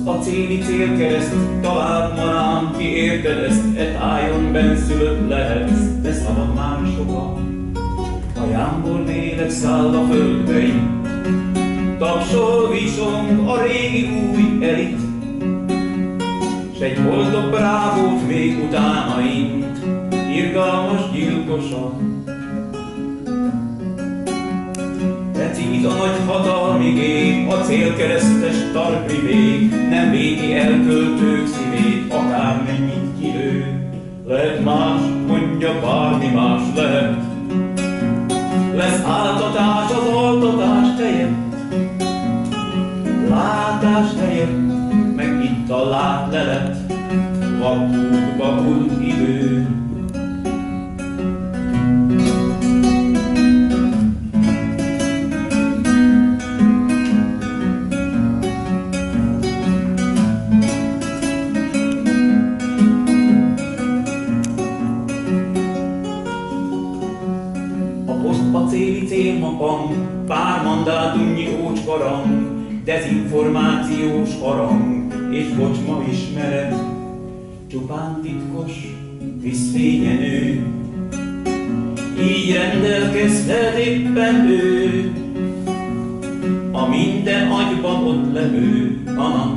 acéli célkereszt, talált marám, ki érted ezt, e tájon benszülött lehetsz, de szabad már soha. A jámbor lélek száll a földbein, tapsol, visong a régi új elit, s egy boldog brávót még utána int, irgalmas gyilkosa. Tecít a nagy hatalmi gép, a célkeresztes tarkri vég, nem védi elköltők szívét, akármennyit kilő. Lehet más, mondja, bármi más lehet, lesz áltatás az altatás helyett, látás helyett, meg itt a látlelet, vakútba hult idő. Posztpacéli célmapang, pár mandátumnyi ócskarang, dezinformációs harang, és kocsma ismeret, csupán titkos, viszfényenő. Így rendelkezhet éppen ő, a minden agyban ott levő, a